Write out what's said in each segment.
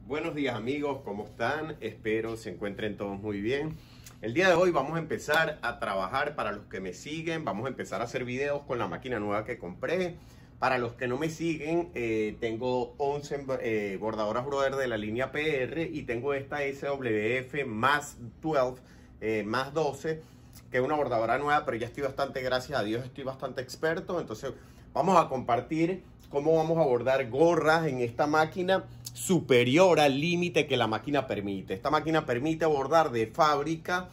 Buenos días amigos, ¿cómo están? Espero se encuentren todos muy bien. El día de hoy vamos a empezar a trabajar, para los que me siguen, vamos a empezar a hacer videos con la máquina nueva que compré. Para los que no me siguen, tengo 11 bordadoras Brother de la línea PR y tengo esta SWF más 12, más 12, que es una bordadora nueva, pero ya estoy bastante, gracias a Dios, estoy bastante experto. Entonces vamos a compartir cómo vamos a bordar gorras en esta máquina superior al límite que la máquina permite. Esta máquina permite bordar de fábrica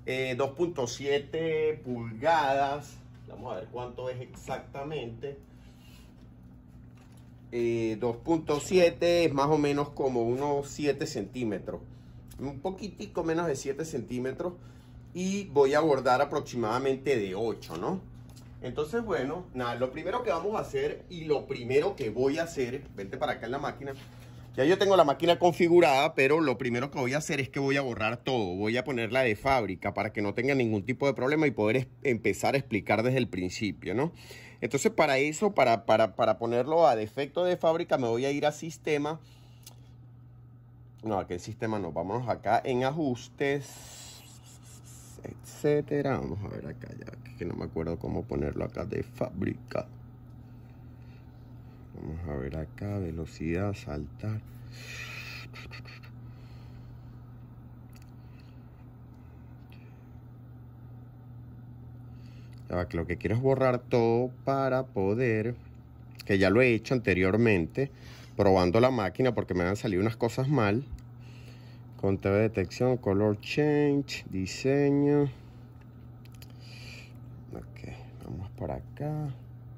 2.7 pulgadas. Vamos a ver cuánto es exactamente. 2.7 es más o menos como unos 7 centímetros. Un poquitico menos de 7 centímetros. Y voy a bordar aproximadamente de 8, ¿no? Entonces, bueno, nada, lo primero que vamos a hacer y lo primero que voy a hacer, vente para acá en la máquina. Ya yo tengo la máquina configurada, pero lo primero que voy a hacer es que voy a borrar todo. Voy a ponerla de fábrica para que no tenga ningún tipo de problema y poder empezar a explicar desde el principio, ¿no? Entonces, para eso, para ponerlo a defecto de fábrica, me voy a ir a sistema. No, aquí el sistema no. Vámonos acá en ajustes, etcétera. Vamos a ver acá ya, que no me acuerdo cómo ponerlo acá de fábrica. Vamos a ver acá, velocidad, saltar. Ya va, que lo que quiero es borrar todo para poder, que ya lo he hecho anteriormente, probando la máquina porque me han salido unas cosas mal. Conteo de detección, color change, diseño. Ok, vamos por acá.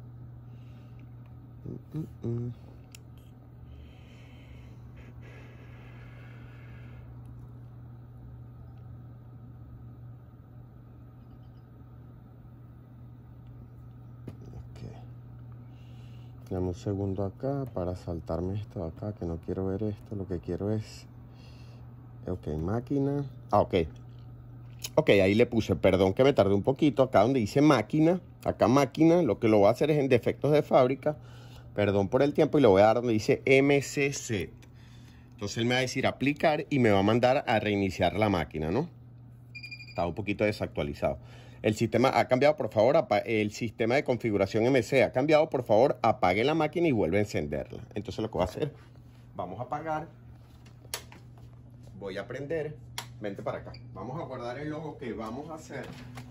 Dame un segundo acá para saltarme esto de acá, que no quiero ver esto. Lo que quiero es... Ok, máquina. Ok. Ok, ahí le puse, perdón que me tardé un poquito. Acá donde dice máquina, acá máquina, lo que lo voy a hacer es en defectos de fábrica. Perdón por el tiempo, y le voy a dar donde dice MCC. Entonces él me va a decir aplicar y me va a mandar a reiniciar la máquina, ¿no? Está un poquito desactualizado. El sistema ha cambiado, por favor, el sistema de configuración MC ha cambiado, por favor, apague la máquina y vuelve a encenderla. Entonces lo que voy a hacer, vamos a apagar, voy a prender, vente para acá. Vamos a guardar el logo que vamos a hacer.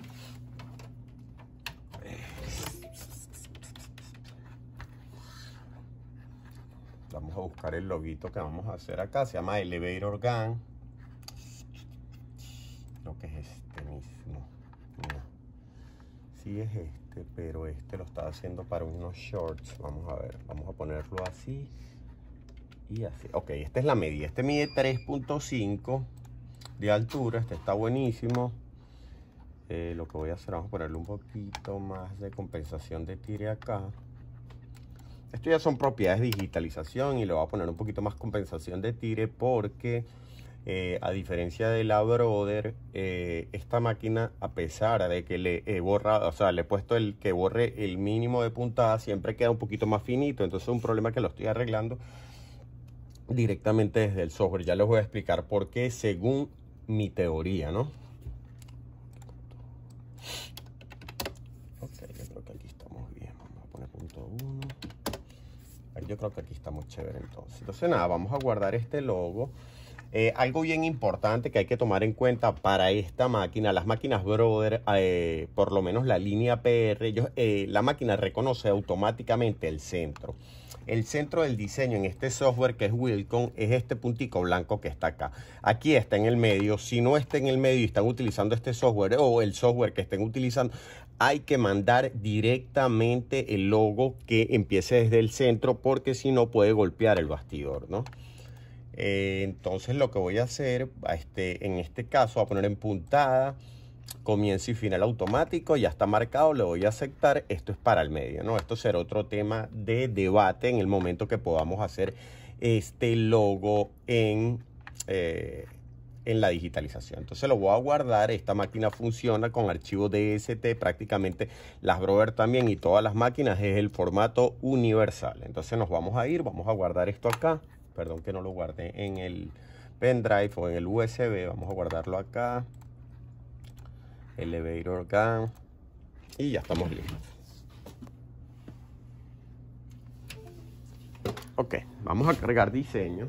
Vamos a buscar el loguito que vamos a hacer acá, se llama Elevator Gun. Lo que es este mismo. No. Sí es este, pero este lo está haciendo para unos shorts. Vamos a ver, vamos a ponerlo así y así. Ok, esta es la medida. Este mide 3.5 de altura. Este está buenísimo. Lo que voy a hacer, vamos a ponerle un poquito más de compensación de tire acá. Esto ya son propiedades de digitalización y le voy a poner un poquito más compensación de tire porque a diferencia de la Brother, esta máquina, a pesar de que le he borrado, o sea, le he puesto el que borre el mínimo de puntada, siempre queda un poquito más finito. Entonces es un problema que lo estoy arreglando directamente desde el software. Ya les voy a explicar por qué según mi teoría, ¿no? Ok, yo creo que aquí estamos bien. Vamos a poner punto 1. Yo creo que aquí estamos chévere entonces. Entonces nada, vamos a guardar este logo. Algo bien importante que hay que tomar en cuenta para esta máquina, las máquinas Brother, por lo menos la línea PR, la máquina reconoce automáticamente el centro. El centro del diseño en este software que es Wilcon es este puntico blanco que está acá. Aquí está en el medio. Si no está en el medio y están utilizando este software o el software que estén utilizando, hay que mandar directamente el logo que empiece desde el centro, porque si no puede golpear el bastidor, ¿no? Entonces lo que voy a hacer, en este caso, voy a poner en puntada, comienzo y final automático, ya está marcado, le voy a aceptar. Esto es para el medio, ¿no? Esto será otro tema de debate en el momento que podamos hacer este logo en la digitalización. Entonces lo voy a guardar. Esta máquina funciona con archivos DST, prácticamente las Brother también, y todas las máquinas es el formato universal. Entonces nos vamos a ir, vamos a guardar esto acá. perdón que no lo guardé en el pendrive o en el USB. Vamos a guardarlo acá. Elevator Gun. Y ya estamos listos. Ok, vamos a cargar diseño.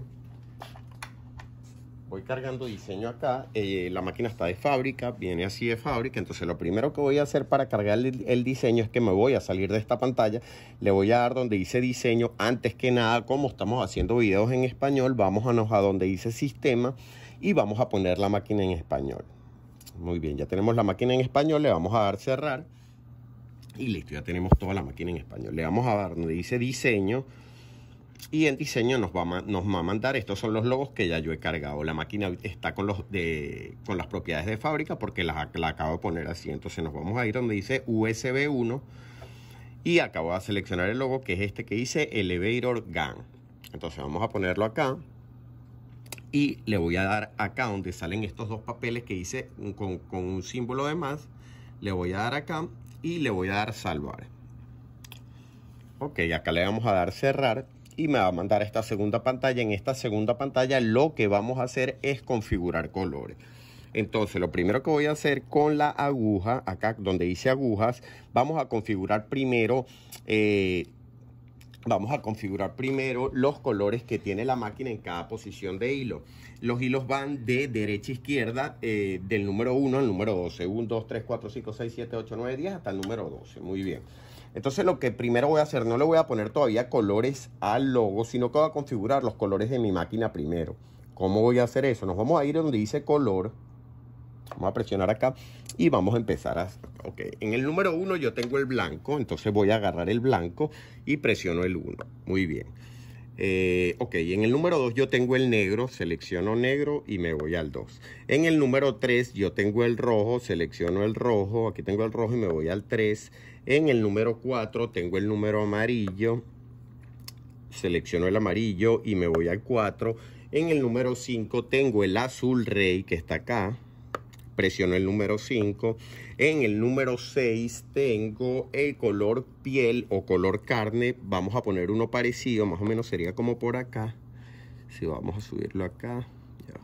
Voy cargando diseño acá. La máquina está de fábrica, viene así de fábrica. Entonces lo primero que voy a hacer para cargar el diseño es que me voy a salir de esta pantalla. Le voy a dar donde dice diseño. Antes que nada, como estamos haciendo videos en español, vámonos a donde dice sistema y vamos a poner la máquina en español. Muy bien, ya tenemos la máquina en español. Le vamos a dar cerrar y listo, ya tenemos toda la máquina en español. Le vamos a dar donde dice diseño. Y en diseño nos va a mandar, estos son los logos que ya yo he cargado. La máquina está con las propiedades de fábrica porque la acabo de poner así. Entonces nos vamos a ir donde dice USB 1 y acabo de seleccionar el logo que es este que dice Elevator Gun. Entonces vamos a ponerlo acá y le voy a dar acá donde salen estos dos papeles que dice con un símbolo de más. Le voy a dar acá y le voy a dar salvar. Ok, acá le vamos a dar cerrar. Y me va a mandar a esta segunda pantalla. En esta segunda pantalla lo que vamos a hacer es configurar colores. Entonces lo primero que voy a hacer con la aguja, acá donde dice agujas, vamos a configurar primero los colores que tiene la máquina en cada posición de hilo. Los hilos van de derecha a izquierda, del número 1 al número 12. 1, 2, 3, 4, 5, 6, 7, 8, 9, 10 hasta el número 12. Muy bien. Entonces lo que primero voy a hacer, no le voy a poner todavía colores al logo, sino que voy a configurar los colores de mi máquina primero. ¿Cómo voy a hacer eso? Nos vamos a ir donde dice color. Vamos a presionar acá y vamos a empezar a... Ok, en el número 1 yo tengo el blanco, entonces voy a agarrar el blanco y presiono el 1. Muy bien. Ok, en el número 2 yo tengo el negro, selecciono negro y me voy al 2. En el número 3 yo tengo el rojo, selecciono el rojo, aquí tengo el rojo y me voy al 3. En el número 4 tengo el número amarillo, selecciono el amarillo y me voy al 4. En el número 5 tengo el azul rey que está acá, presiono el número 5. En el número 6 tengo el color piel o color carne. Vamos a poner uno parecido, más o menos sería como por acá. Si vamos a subirlo acá, ya.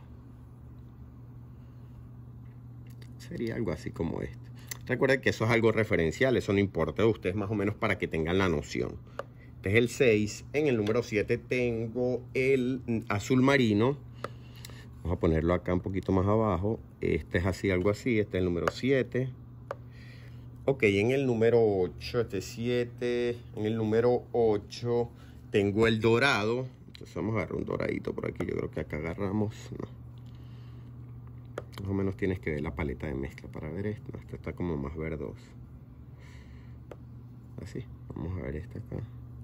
Sería algo así como este. Recuerden que eso es algo referencial, eso no importa de ustedes, más o menos para que tengan la noción. Este es el 6. En el número 7 tengo el azul marino. Vamos a ponerlo acá un poquito más abajo. Este es así, algo así. Este es el número 7. Ok, en el número 8, este es 7. En el número 8 tengo el dorado. Entonces vamos a agarrar un doradito por aquí. Yo creo que acá agarramos. No. Más o menos tienes que ver la paleta de mezcla para ver esto. Esto está como más verdoso. Así. Vamos a ver este acá.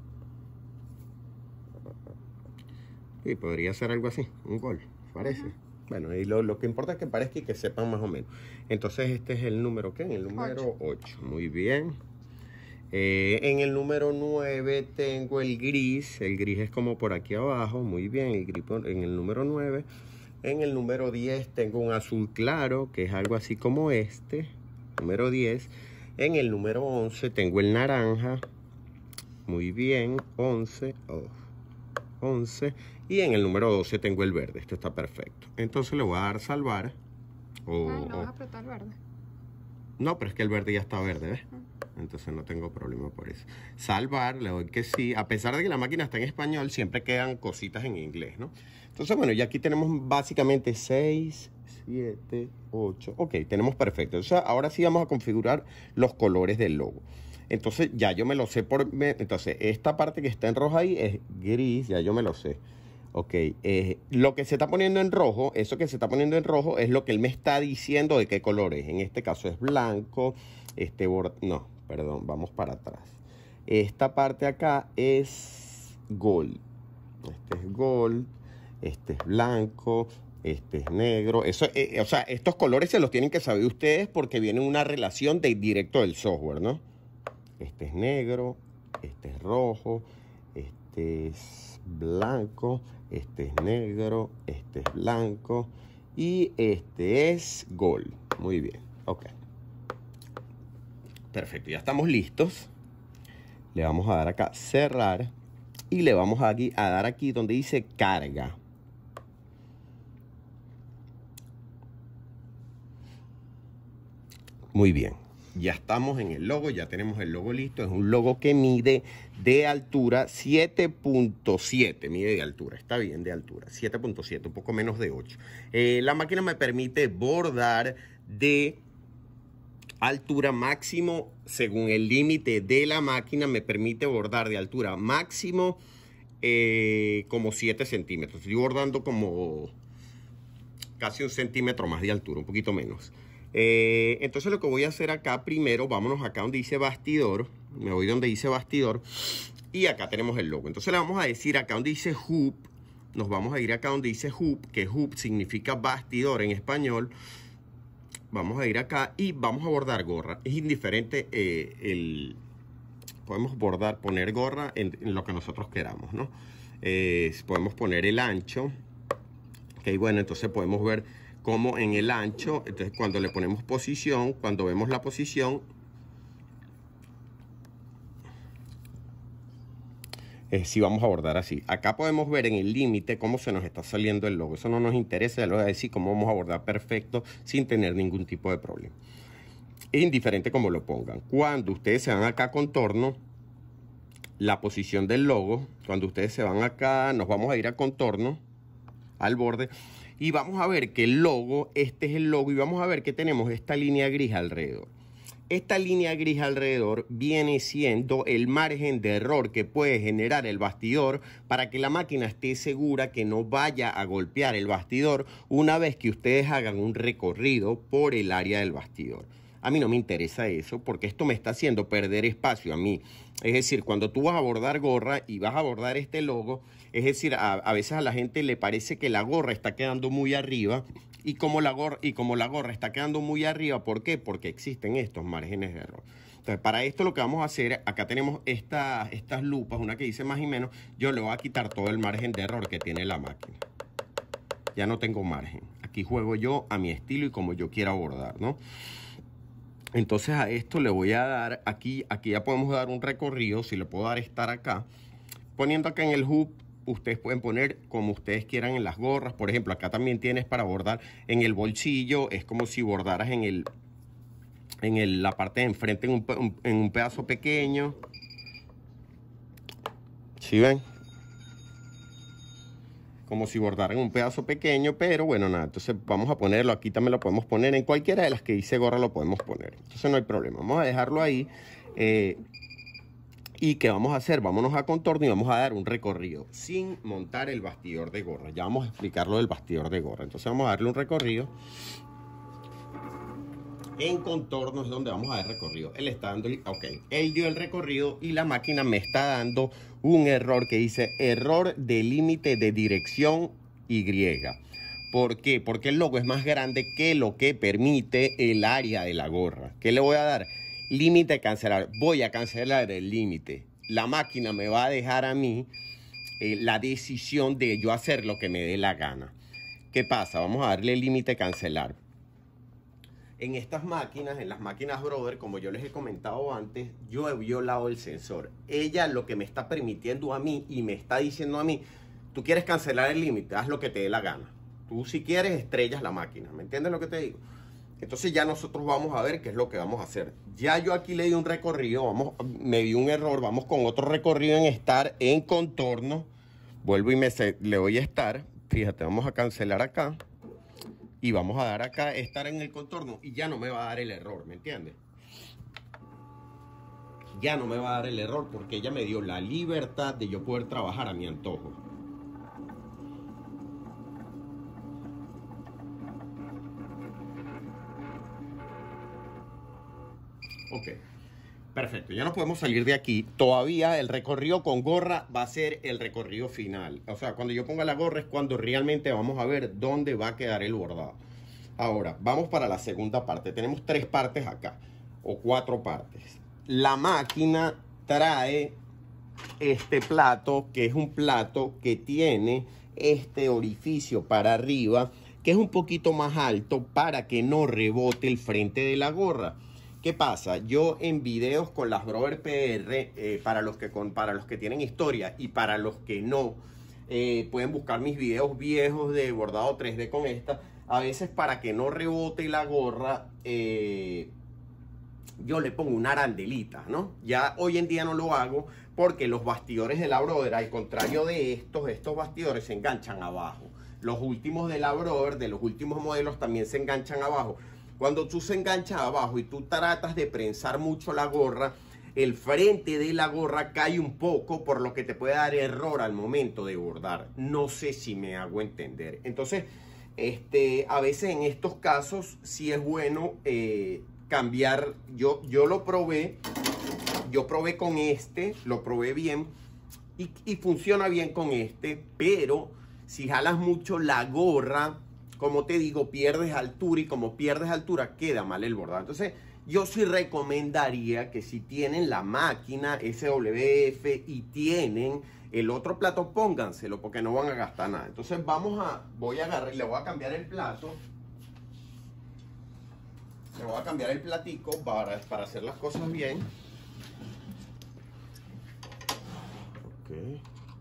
Y podría ser algo así, un gol, parece. Bueno, y lo que importa es que parezca y que sepan más o menos. Entonces este es el número, ¿qué? El número 8. Muy bien. En el número 9 tengo el gris. El gris es como por aquí abajo. Muy bien, el gris en el número 9. En el número 10 tengo un azul claro, que es algo así como este. Número 10. En el número 11 tengo el naranja. Muy bien, 11. 11. Y en el número 12 tengo el verde. Esto está perfecto. Entonces le voy a dar salvar. ¿No vas a apretar el verde? No, pero es que el verde ya está verde, ¿ves? Entonces no tengo problema por eso. Salvar, le doy que sí. A pesar de que la máquina está en español, siempre quedan cositas en inglés, ¿no? Entonces, bueno, ya aquí tenemos básicamente 6, 7, 8. Ok, tenemos perfecto. O sea, ahora sí vamos a configurar los colores del logo. Entonces, ya yo me lo sé por... Entonces, esta parte que está en rojo ahí es gris, ya yo me lo sé. Ok, lo que se está poniendo en rojo, eso que se está poniendo en rojo es lo que él me está diciendo de qué color es. En este caso es blanco, no, perdón, vamos para atrás. Esta parte acá es gold. Este es gold, este es blanco, este es negro. Eso, o sea, estos colores se los tienen que saber ustedes porque viene una relación directo del software, ¿no? Este es negro, este es rojo, este es blanco, este es negro, este es blanco y este es gold. Muy bien, ok. Perfecto, ya estamos listos. Le vamos a dar acá cerrar y le vamos a dar aquí donde dice carga. Muy bien, ya estamos en el logo, ya tenemos el logo listo. Es un logo que mide de altura 7.7, mide de altura, está bien de altura, 7.7, un poco menos de 8. La máquina me permite bordar de altura máximo, según el límite de la máquina, me permite bordar de altura máximo como 7 centímetros. Estoy bordando como casi 1 centímetro más de altura, un poquito menos. Entonces lo que voy a hacer acá primero, vámonos acá donde dice bastidor, me voy donde dice bastidor y acá tenemos el logo. Entonces le vamos a decir acá donde dice hoop, nos vamos a ir acá donde dice hoop, que hoop significa bastidor en español. Vamos a ir acá y vamos a bordar gorra. Es indiferente, podemos bordar, poner gorra en lo que nosotros queramos, ¿no? Podemos poner el ancho. Ok, bueno, entonces podemos ver como en el ancho, entonces cuando le ponemos posición, cuando vemos la posición, si vamos a bordar así. Acá podemos ver en el límite cómo se nos está saliendo el logo. Eso no nos interesa, ya lo voy a decir cómo vamos a bordar perfecto sin tener ningún tipo de problema. Es indiferente como lo pongan. Cuando ustedes se van acá a contorno, la posición del logo, cuando ustedes se van acá, nos vamos a ir a contorno, al borde, y vamos a ver que el logo, este es el logo, y vamos a ver que tenemos esta línea gris alrededor. Esta línea gris alrededor viene siendo el margen de error que puede generar el bastidor para que la máquina esté segura que no vaya a golpear el bastidor una vez que ustedes hagan un recorrido por el área del bastidor. A mí no me interesa eso porque esto me está haciendo perder espacio a mí. Es decir, cuando tú vas a bordar gorra y vas a bordar este logo, es decir, a veces a la gente le parece que la gorra está quedando muy arriba y como la gorra está quedando muy arriba, ¿por qué? Porque existen estos márgenes de error. Entonces, para esto lo que vamos a hacer, acá tenemos estas lupas, una que dice más y menos, yo le voy a quitar todo el margen de error que tiene la máquina. Ya no tengo margen. Aquí juego yo a mi estilo y como yo quiera bordar, ¿no? Entonces a esto le voy a dar, aquí ya podemos dar un recorrido, si le puedo dar estar acá. Poniendo acá en el hoop, ustedes pueden poner como ustedes quieran en las gorras. Por ejemplo, acá también tienes para bordar en el bolsillo. Es como si bordaras en la parte de enfrente en un pedazo pequeño. ¿Sí ven? Como si bordaran un pedazo pequeño, pero bueno, nada, entonces vamos a ponerlo, aquí también lo podemos poner, en cualquiera de las que dice gorra lo podemos poner, entonces no hay problema, vamos a dejarlo ahí, y ¿qué vamos a hacer? Vámonos a contorno y vamos a dar un recorrido, sin montar el bastidor de gorra, ya vamos a explicar lo del bastidor de gorra, entonces vamos a darle un recorrido, en contorno es donde vamos a dar recorrido, él está dando, ok, él dio el recorrido y la máquina me está dando un error que dice error de límite de dirección Y. ¿Por qué? Porque el logo es más grande que lo que permite el área de la gorra. ¿Qué le voy a dar? Límite cancelar. Voy a cancelar el límite. La máquina me va a dejar a mí la decisión de yo hacer lo que me dé la gana. ¿Qué pasa? Vamos a darle límite cancelar. En estas máquinas, en las máquinas Brother, como yo les he comentado antes, yo he violado el sensor. Ella lo que me está permitiendo a mí y me está diciendo a mí, tú quieres cancelar el límite, haz lo que te dé la gana. Tú si quieres estrellas la máquina, ¿me entiendes lo que te digo? Entonces ya nosotros vamos a ver qué es lo que vamos a hacer. Ya yo aquí le di un recorrido, me di un error, vamos con otro recorrido en estar en contorno. Vuelvo y le doy a estar, fíjate, vamos a cancelar acá. Y vamos a dar acá, estar en el contorno y ya no me va a dar el error, ¿me entiendes? Ya no me va a dar el error porque ella me dio la libertad de yo poder trabajar a mi antojo. Ok, perfecto, ya no podemos salir de aquí. Todavía el recorrido con gorra va a ser el recorrido final. O sea, cuando yo ponga la gorra es cuando realmente vamos a ver dónde va a quedar el bordado. Ahora, vamos para la segunda parte. Tenemos 3 partes acá, o 4 partes. La máquina trae este plato, que es un plato que tiene este orificio para arriba, que es un poquito más alto para que no rebote el frente de la gorra. ¿Qué pasa? Yo en videos con las Brother PR, para los que tienen historia y para los que no, pueden buscar mis videos viejos de bordado 3D con esta. A veces para que no rebote la gorra, yo le pongo una arandelita, ¿no? Ya hoy en día no lo hago porque los bastidores de la Brother, al contrario de estos bastidores se enganchan abajo. Los últimos de la Brother, de los últimos modelos, también se enganchan abajo. Cuando tú se enganchas abajo y tú tratas de prensar mucho la gorra, el frente de la gorra cae un poco, por lo que te puede dar error al momento de bordar. No sé si me hago entender. Entonces, a veces en estos casos sí es bueno cambiar. Yo lo probé. Yo probé con lo probé bien y funciona bien con pero si jalas mucho la gorra, como te digo, pierdes altura, y como pierdes altura queda mal el bordado. Entonces yo sí recomendaría que si tienen la máquina SWF y tienen el otro plato, pónganselo porque no van a gastar nada. Entonces voy a agarrar y le voy a cambiar el plato. Le voy a cambiar el platico para hacer las cosas bien. Ok.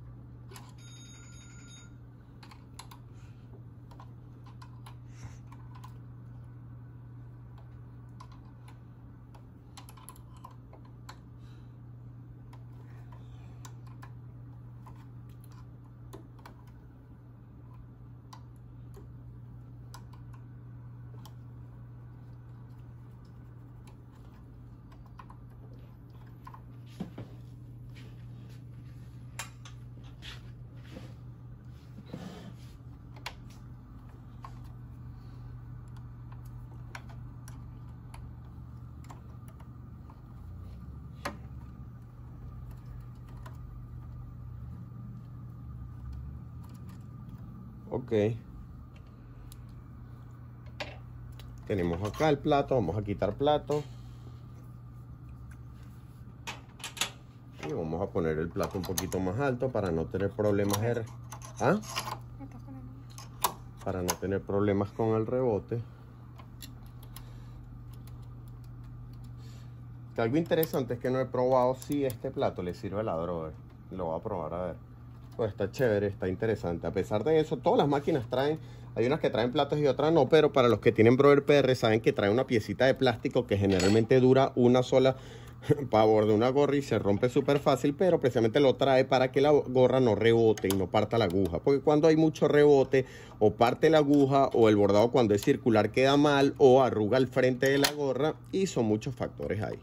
Ok. Tenemos acá el plato. Vamos a quitar plato. Y vamos a poner el plato un poquito más alto para no tener problemas. ¿Ah? Para no tener problemas con el rebote. Que algo interesante es que no he probado si este plato le sirve a la Brother. Lo voy a probar a ver. Pues está chévere, está interesante. A pesar de eso, todas las máquinas traen, hay unas que traen platos y otras no, pero para los que tienen Brother PR saben que trae una piecita de plástico que generalmente dura una sola para bordar una gorra y se rompe súper fácil, pero precisamente lo trae para que la gorra no rebote y no parta la aguja. Porque cuando hay mucho rebote, o parte la aguja, o el bordado cuando es circular queda mal, o arruga el frente de la gorra, y son muchos factores ahí.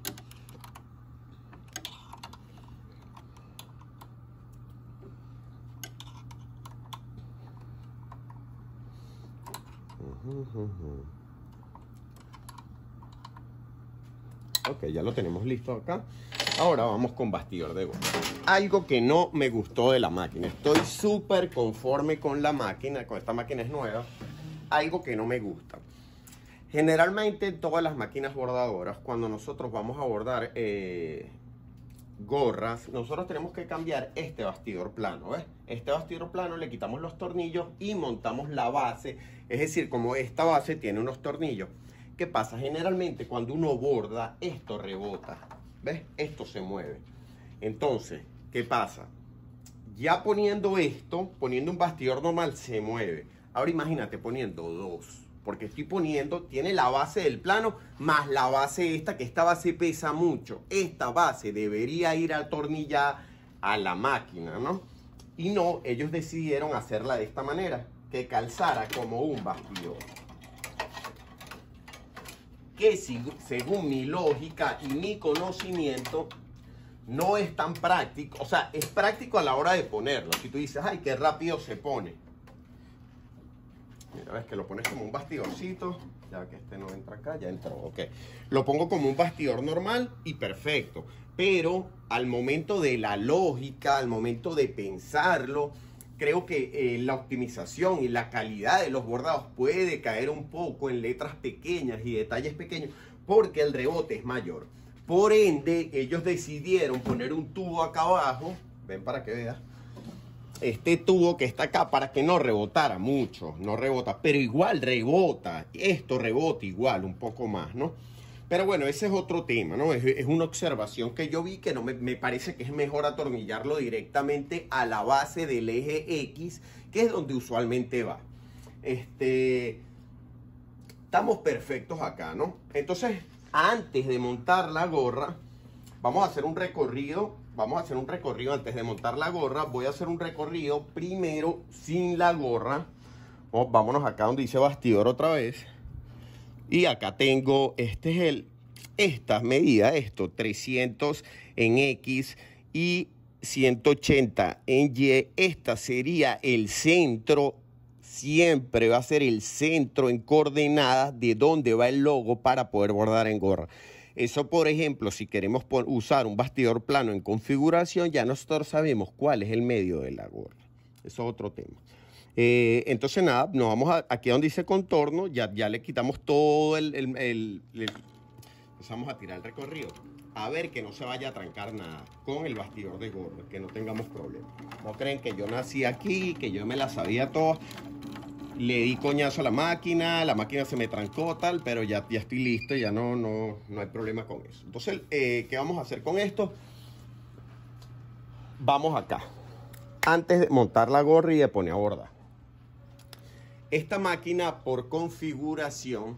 Ok, ya lo tenemos listo acá. Ahora vamos con bastidor de gorra. Algo que no me gustó de la máquina. Estoy súper conforme con la máquina. Con esta máquina es nueva. Algo que no me gusta. Generalmente todas las máquinas bordadoras, cuando nosotros vamos a bordar gorras, nosotros tenemos que cambiar este bastidor plano, ¿ves? Este bastidor plano le quitamos los tornillos y montamos la base. Es decir, como esta base tiene unos tornillos, ¿qué pasa? Generalmente cuando uno borda, esto rebota, ¿ves? Esto se mueve. Entonces, ¿qué pasa? Ya poniendo esto, poniendo un bastidor normal, se mueve. Ahora imagínate poniendo dos. Porque estoy poniendo, tiene la base del plano más la base esta, que esta base pesa mucho. Esta base debería ir atornillada a la máquina, ¿no? Y no, ellos decidieron hacerla de esta manera, que calzara como un bastidor. Que según mi lógica y mi conocimiento, no es tan práctico. O sea, es práctico a la hora de ponerlo. Si tú dices, ay, qué rápido se pone. Mira, ves que lo pones como un bastidorcito. Ya que este no entra acá, ya entró. Ok. Lo pongo como un bastidor normal y perfecto. Pero al momento de la lógica, al momento de pensarlo, creo que la optimización y la calidad de los bordados puede caer un poco en letras pequeñas y detalles pequeños porque el rebote es mayor. Por ende, ellos decidieron poner un tubo acá abajo. Ven para que veas. Este tubo que está acá para que no rebotara mucho, no rebota, pero igual rebota, esto rebota igual un poco más, ¿no? Pero bueno, ese es otro tema, ¿no? Es una observación que yo vi que no me parece que es mejor atornillarlo directamente a la base del eje X, que es donde usualmente va. Estamos perfectos acá, ¿no? Entonces, antes de montar la gorra, vamos a hacer un recorrido. Vamos a hacer un recorrido antes de montar la gorra. Voy a hacer un recorrido primero sin la gorra. Vámonos acá donde dice bastidor otra vez. Y acá tengo, esta medida, 300 en X y 180 en Y. Esta sería el centro, siempre va a ser el centro en coordenadas de donde va el logo para poder bordar en gorra. Eso, por ejemplo, si queremos usar un bastidor plano en configuración, ya nosotros sabemos cuál es el medio de la gorra. Eso es otro tema. Entonces nada, nos vamos aquí donde dice contorno, ya le quitamos todo empezamos a tirar el recorrido, a ver que no se vaya a trancar nada con el bastidor de gorra, que no tengamos problemas. No creen que yo nací aquí, que yo me la sabía todas. Le di coñazo a la máquina se me trancó tal, pero ya estoy listo, ya no hay problema con eso. Entonces, ¿qué vamos a hacer con esto? Vamos acá, antes de montar la gorra y de poner a bordar. Esta máquina por configuración,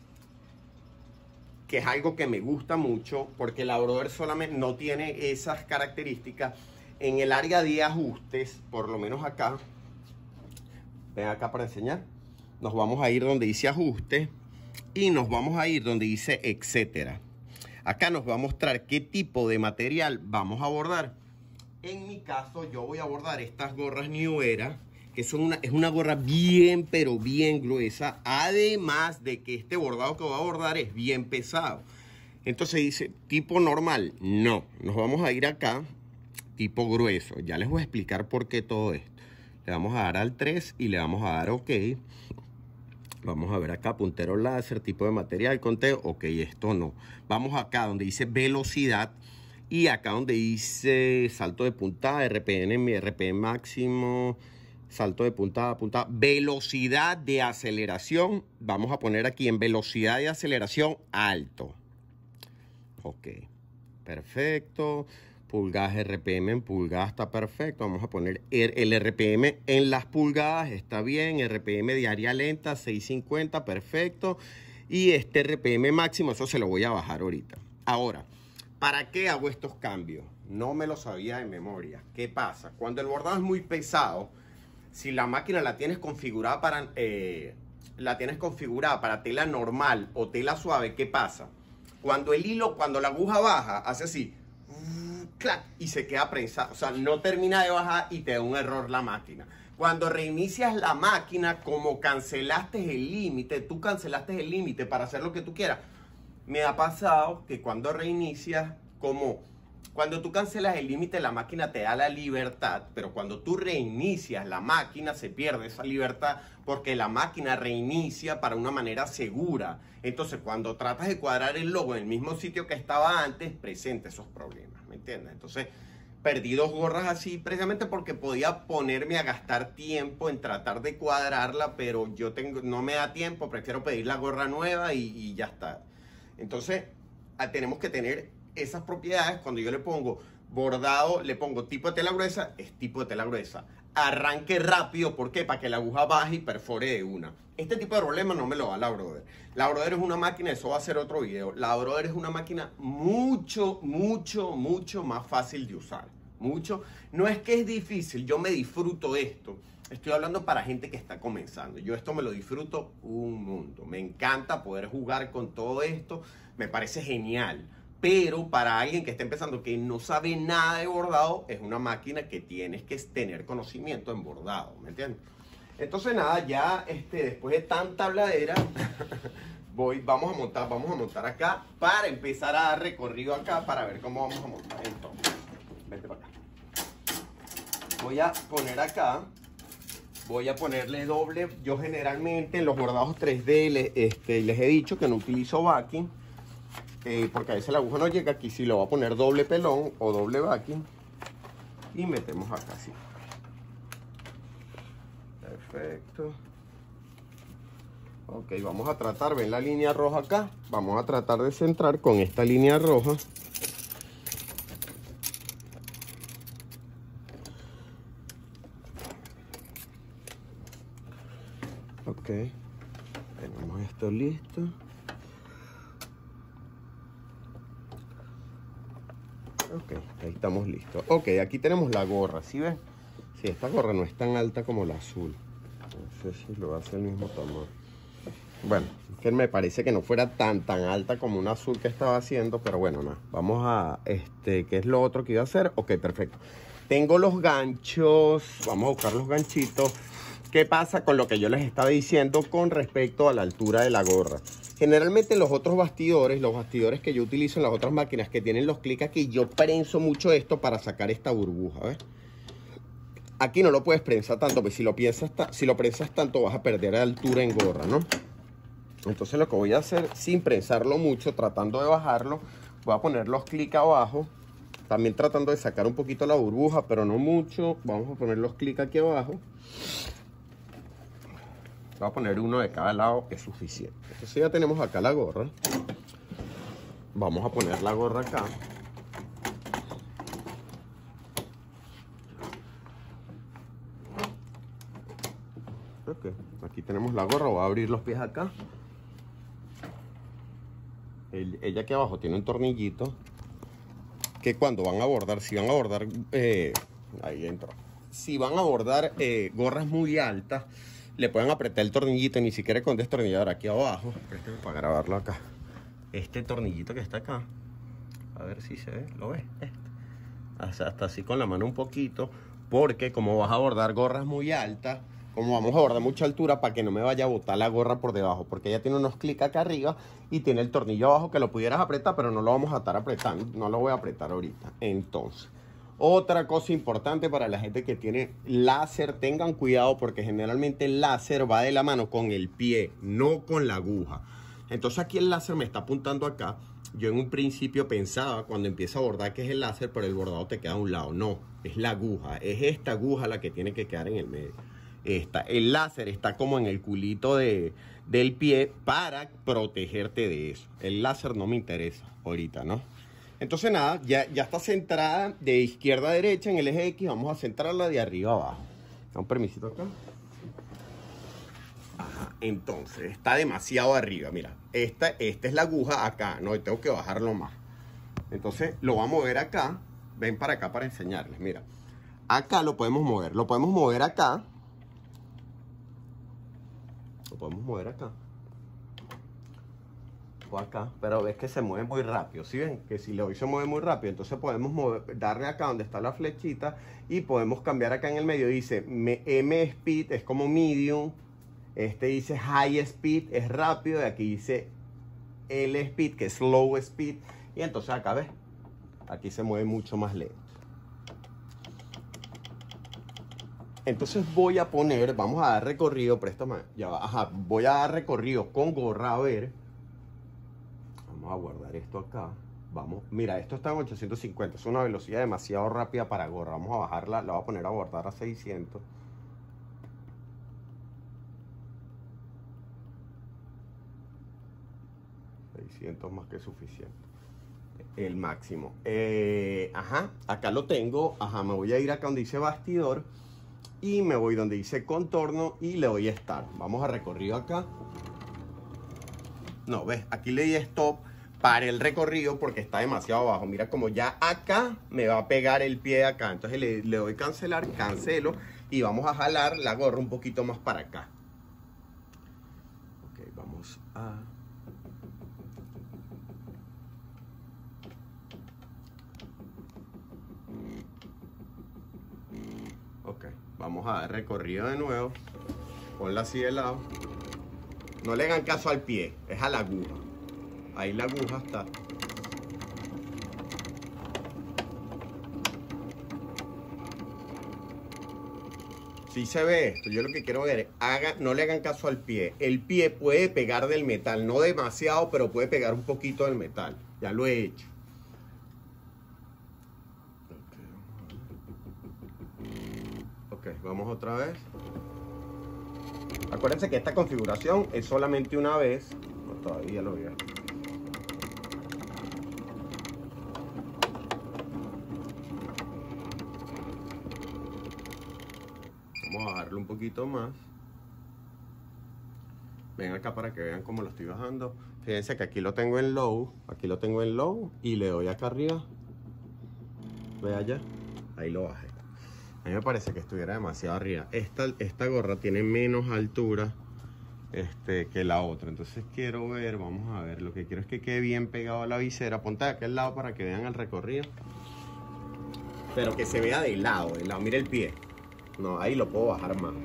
que es algo que me gusta mucho, porque la Brother solamente no tiene esas características, en el área de ajustes, por lo menos acá, ven acá para enseñar, nos vamos a ir donde dice ajuste y nos vamos a ir donde dice etcétera. Acá nos va a mostrar qué tipo de material vamos a bordar. En mi caso, yo voy a bordar estas gorras New Era, que es una gorra bien, pero bien gruesa. Además de que este bordado que voy a bordar es bien pesado. Entonces dice, tipo normal. No, nos vamos a ir acá, tipo grueso. Ya les voy a explicar por qué todo esto. Le vamos a dar al 3 y le vamos a dar OK. Vamos a ver acá, puntero láser, tipo de material, conteo. Ok, esto no. Vamos acá donde dice velocidad. Y acá donde dice salto de puntada, RPM máximo, salto de puntada a puntada, velocidad de aceleración. Vamos a poner aquí en velocidad de aceleración alto. Ok, perfecto. Pulgadas RPM en pulgadas está perfecto. Vamos a poner el RPM en las pulgadas, está bien. RPM diaria lenta, 650, perfecto. Y este RPM máximo, eso se lo voy a bajar ahorita. Ahora, ¿para qué hago estos cambios? No me lo sabía de memoria. ¿Qué pasa? Cuando el bordado es muy pesado, si la máquina la tienes configurada para tela normal o tela suave, ¿qué pasa? Cuando la aguja baja, hace así, clac, y se queda prensado. O sea, no termina de bajar y te da un error la máquina. Cuando reinicias la máquina, como cancelaste el límite, tú cancelaste el límite para hacer lo que tú quieras. Me ha pasado que cuando reinicias, cuando tú cancelas el límite, la máquina te da la libertad, pero cuando tú reinicias la máquina se pierde esa libertad porque la máquina reinicia para una manera segura. Entonces, cuando tratas de cuadrar el logo en el mismo sitio que estaba antes, presenta esos problemas, ¿me entiendes? Entonces, perdí 2 gorras así precisamente porque podía ponerme a gastar tiempo en tratar de cuadrarla, pero no me da tiempo, prefiero pedir la gorra nueva y ya está. Entonces, tenemos que tener esas propiedades. Cuando yo le pongo bordado, le pongo tipo de tela gruesa, es tipo de tela gruesa. Arranque rápido, ¿por qué? Para que la aguja baje y perfore de una. Este tipo de problema no me lo da la Brother. La Brother es una máquina, eso va a ser otro video. La Brother es una máquina mucho más fácil de usar. Mucho. No es que es difícil, yo me disfruto esto. Estoy hablando para gente que está comenzando. Yo esto me lo disfruto un mundo. Me encanta poder jugar con todo esto. Me parece genial. Pero para alguien que está empezando, que no sabe nada de bordado, es una máquina que tienes que tener conocimiento en bordado, ¿me entiendes? Entonces nada, ya después de tanta habladera, vamos a montar acá para empezar a dar recorrido acá para ver cómo vamos a montar. Entonces, vete para acá. Voy a poner acá, voy a ponerle doble. Yo generalmente en los bordados 3D les he dicho que no utilizo backing. Porque a veces la aguja no llega aquí. Si lo voy a poner doble pelón o doble backing y metemos acá así. Perfecto. Ok, vamos a tratar, ven la línea roja acá. Vamos a tratar de centrar con esta línea roja. Ok, tenemos esto listo. Ok, ahí estamos listos. Ok, aquí tenemos la gorra, ¿sí ven? Sí, esta gorra no es tan alta como la azul. No sé si lo hace el mismo tamaño. Bueno, que me parece que no fuera tan alta como una azul que estaba haciendo, pero bueno, nada. Vamos a, ¿qué es lo otro que iba a hacer? Ok, perfecto. Tengo los ganchos, vamos a buscar los ganchitos. ¿Qué pasa con lo que yo les estaba diciendo con respecto a la altura de la gorra? Generalmente los otros bastidores, que yo utilizo en las otras máquinas que tienen los clics aquí, yo prenso mucho esto para sacar esta burbuja, ¿ves? Aquí no lo puedes prensar tanto, pues si lo prensas tanto vas a perder altura en gorra, ¿no? Entonces lo que voy a hacer, sin prensarlo mucho, tratando de bajarlo, voy a poner los clics abajo, también tratando de sacar un poquito la burbuja, pero no mucho. Vamos a poner los clics aquí abajo. Voy a poner uno de cada lado, es suficiente. Entonces ya tenemos acá la gorra. Vamos a poner la gorra acá. Ok, aquí tenemos la gorra. Voy a abrir los pies acá. Ella aquí abajo tiene un tornillito que cuando van a bordar, si van a bordar, ahí entra. Si van a bordar gorras muy altas, le pueden apretar el tornillito, ni siquiera con destornillador aquí abajo. Préstame para grabarlo acá. Este tornillito que está acá, a ver si se ve, ¿lo ves? Hasta así con la mano un poquito, porque como vas a bordar gorras muy altas, como vamos a bordar mucha altura, para que no me vaya a botar la gorra por debajo, porque ella tiene unos clics acá arriba y tiene el tornillo abajo que lo pudieras apretar, pero no lo vamos a estar apretando, no lo voy a apretar ahorita. Entonces, otra cosa importante para la gente que tiene láser, tengan cuidado porque generalmente el láser va de la mano con el pie, no con la aguja. Entonces aquí el láser me está apuntando acá. Yo en un principio pensaba cuando empieza a bordar que es el láser, pero el bordado te queda a un lado. No, es la aguja, es esta aguja la que tiene que quedar en el medio. El láser está como en el culito del pie para protegerte de eso. El láser no me interesa ahorita, ¿no? Entonces nada, ya está centrada de izquierda a derecha en el eje X. Vamos a centrarla de arriba a abajo. Da un permisito acá. Ajá, entonces está demasiado arriba. Mira, esta es la aguja acá, ¿no? Y tengo que bajarlo más. Entonces lo voy a mover acá. Ven para acá para enseñarles. Mira, acá lo podemos mover. Lo podemos mover acá. Lo podemos mover acá. O acá. Pero ves que se mueve muy rápido. ¿Sí ven? Que si le doy se mueve muy rápido. Entonces podemos darle acá donde está la flechita. Y podemos cambiar acá en el medio. Dice M Speed, es como medium. Este dice High Speed, es rápido. Y aquí dice L Speed, que es Slow Speed. Y entonces acá ves. Aquí se mueve mucho más lento. Entonces voy a poner, vamos a dar recorrido, préstame, ya va, ajá, voy a dar recorrido con gorra, a ver. Vamos a guardar esto acá. Vamos, mira, esto está en 850, es una velocidad demasiado rápida para gorra. Vamos a bajarla, la voy a poner a guardar a 600. Más que suficiente. El máximo. Ajá, acá lo tengo. Ajá, me voy a ir acá donde dice bastidor. Y me voy donde dice contorno y le doy start. Vamos a recorrido acá. No, ves, aquí le di stop para el recorrido porque está demasiado abajo. Mira como ya acá me va a pegar el pie de acá. Entonces le doy cancelar, cancelo y vamos a jalar la gorra un poquito más para acá. Ok, vamos a... Ok, vamos a dar recorrido de nuevo. Ponla así de lado. No le hagan caso al pie, es a la aguja. Ahí la aguja está. Sí se ve esto, yo lo que quiero ver es, no le hagan caso al pie. El pie puede pegar del metal, no demasiado, pero puede pegar un poquito del metal. Ya lo he hecho. Ok, vamos otra vez. Acuérdense que esta configuración es solamente una vez. No, todavía lo voy a... Vamos a bajarlo un poquito más. Ven acá para que vean cómo lo estoy bajando. Fíjense que aquí lo tengo en low. Aquí lo tengo en low. Y le doy acá arriba. Ve allá. Ahí lo bajé. A mí me parece que estuviera demasiado arriba. Esta gorra tiene menos altura que la otra. Entonces quiero ver, vamos a ver. Lo que quiero es que quede bien pegado a la visera. Ponte de aquel lado para que vean el recorrido. Pero que se vea de lado, de lado. Mira el pie. No, ahí lo puedo bajar más.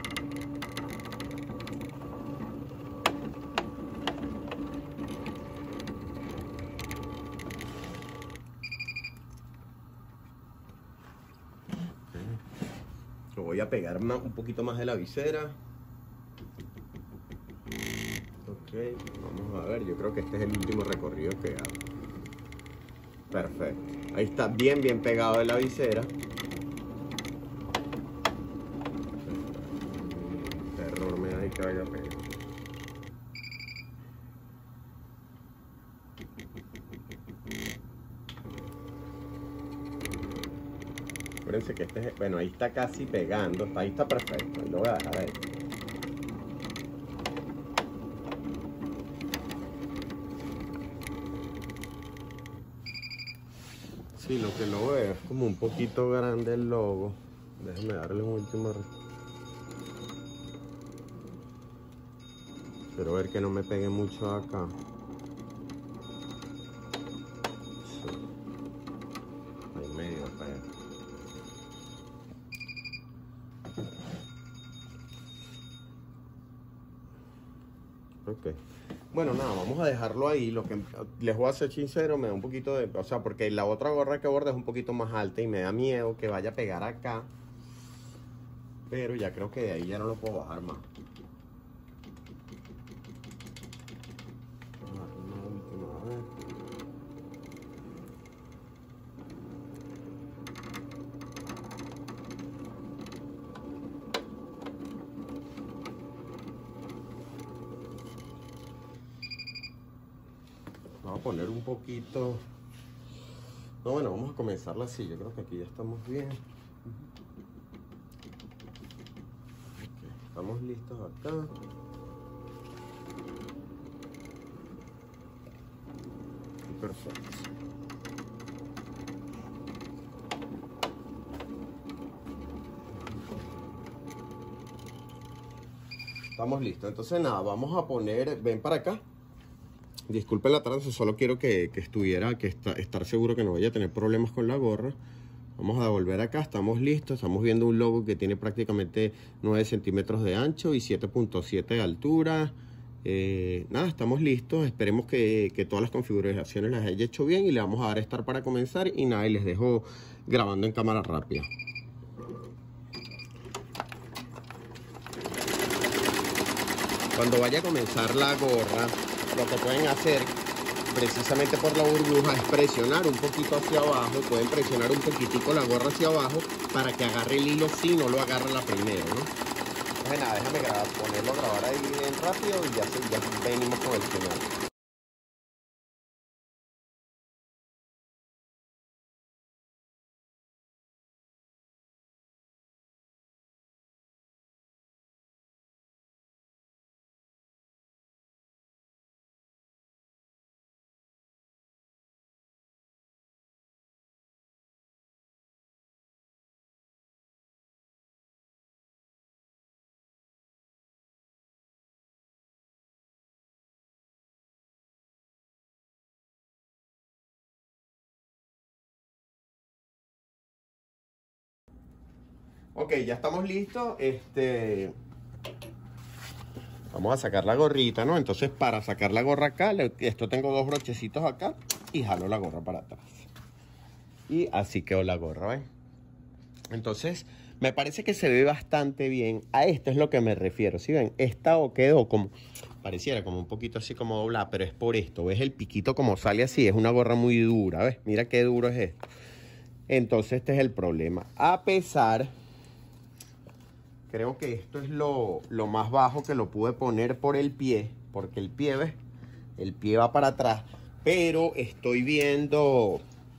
Lo voy a pegar un poquito más de la visera. Ok, vamos a ver. Yo creo que este es el último recorrido que hago. Perfecto. Ahí está bien pegado de la visera. Terror me da y que vaya a pegar. Acuérdense que este es, bueno, ahí está casi pegando, ahí está perfecto, ahí lo voy a dejar ahí. Sí, lo que lo veo es como un poquito grande el logo. Déjenme darle un último. Quiero ver que no me pegue mucho acá. Sí. Ahí medio pega. Ok. Bueno, nada, vamos a dejarlo ahí. Lo que les voy a ser sincero, me da un poquito de... O sea, porque la otra gorra que borda es un poquito más alta y me da miedo que vaya a pegar acá. Pero ya creo que de ahí ya no lo puedo bajar más. Una última vez. Vamos a poner un poquito. No, bueno, vamos a comenzarla así. Yo creo que aquí ya estamos bien. Okay, estamos listos acá. Perfecto. Estamos listos. Entonces nada, vamos a poner, ven para acá. Disculpen la trance, solo quiero que estar seguro que no vaya a tener problemas con la gorra. Vamos a volver acá, estamos listos. Estamos viendo un logo que tiene prácticamente 9 centímetros de ancho y 7.7 de altura. Nada, estamos listos. Esperemos que todas las configuraciones las haya hecho bien y le vamos a dar Start para comenzar. Y nada, y les dejo grabando en cámara rápida. Cuando vaya a comenzar la gorra, lo que pueden hacer precisamente por la burbuja es presionar un poquito hacia abajo. Pueden presionar un poquitico la gorra hacia abajo para que agarre el hilo si no lo agarra la primera, ¿no? Entonces nada, déjame ponerlo a grabar ahí bien rápido y ya venimos con el final. Ok, ya estamos listos. Vamos a sacar la gorrita, ¿no? Entonces, para sacar la gorra acá, esto tengo dos brochecitos acá y jalo la gorra para atrás. Y así quedó la gorra, ¿ven? Entonces, me parece que se ve bastante bien. A esto es lo que me refiero. ¿Sí ven? Esta quedó como... Pareciera como un poquito así como doblada, pero es por esto. ¿Ves el piquito como sale así? Es una gorra muy dura, ¿ves? Mira qué duro es esto. Entonces, este es el problema. A pesar Creo que esto es lo más bajo que lo pude poner por el pie, porque el pie, ¿ves? El pie va para atrás, pero estoy viendo,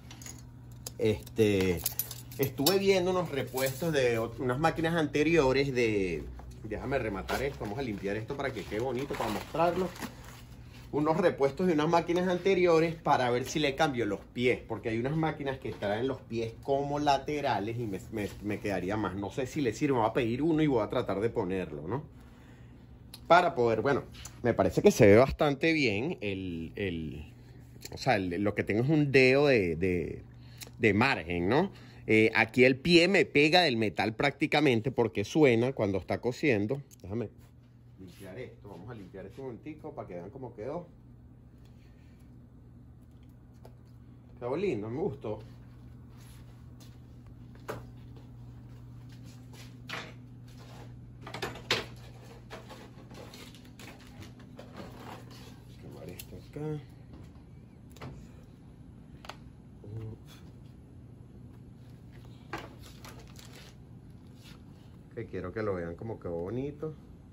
estuve viendo unos repuestos de unas máquinas anteriores de, déjame rematar esto, vamos a limpiar esto para que quede bonito, para mostrarlo. Unos repuestos de unas máquinas anteriores para ver si le cambio los pies, porque hay unas máquinas que traen los pies como laterales y me quedaría más. No sé si le sirve, voy a pedir uno y voy a tratar de ponerlo, ¿no? Para poder, bueno, me parece que se ve bastante bien. O sea, lo que tengo es un dedo de margen, ¿no? Aquí el pie me pega del metal prácticamente porque suena cuando está cosiendo. Déjame limpiar esto, vamos a limpiar esto un momentico para que vean cómo quedó. Quedó lindo, me gustó. Quemar esto acá. Que quiero que lo vean como quedó bonito.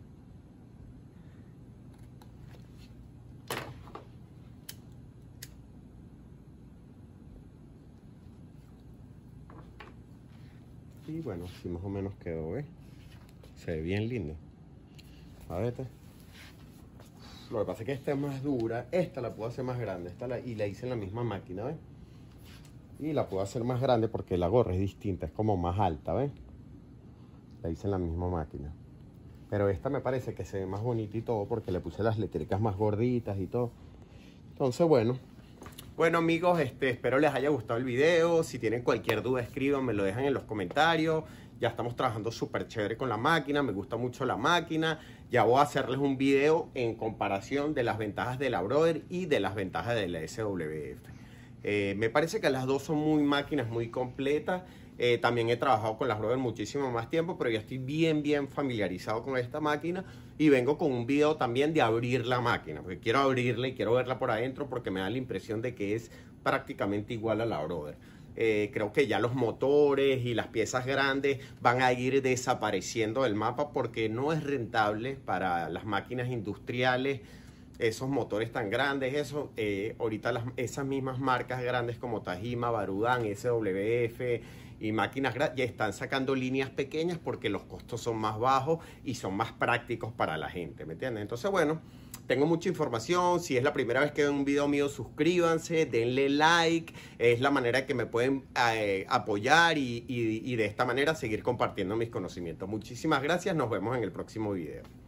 Y bueno, así más o menos quedó, ¿ves? Se ve bien lindo. A ver, lo que pasa es que esta es más dura. Esta la puedo hacer más grande. Y la hice en la misma máquina, ¿ves? Y la puedo hacer más grande porque la gorra es distinta. Es como más alta, ¿ves? La hice en la misma máquina. Pero esta me parece que se ve más bonita y todo porque le puse las letricas más gorditas y todo. Entonces, bueno. Bueno, amigos, espero les haya gustado el video. Si tienen cualquier duda, escriban, me lo dejan en los comentarios. Ya estamos trabajando súper chévere con la máquina. Me gusta mucho la máquina. Ya voy a hacerles un video en comparación de las ventajas de la Brother y de las ventajas de la SWF. Me parece que las dos son máquinas muy completas. También he trabajado con las Brother muchísimo más tiempo, pero ya estoy bien familiarizado con esta máquina y vengo con un video también de abrir la máquina, porque quiero abrirla y quiero verla por adentro porque me da la impresión de que es prácticamente igual a la Brother. Creo que ya los motores y las piezas grandes van a ir desapareciendo del mapa porque no es rentable para las máquinas industriales esos motores tan grandes. Ahorita esas mismas marcas grandes como Tajima, Barudan, SWF y máquinas grandes ya están sacando líneas pequeñas porque los costos son más bajos y son más prácticos para la gente, ¿me entiendes? Entonces, bueno, tengo mucha información. Si es la primera vez que ven un video mío, suscríbanse, denle like. Es la manera que me pueden apoyar y de esta manera seguir compartiendo mis conocimientos. Muchísimas gracias. Nos vemos en el próximo video.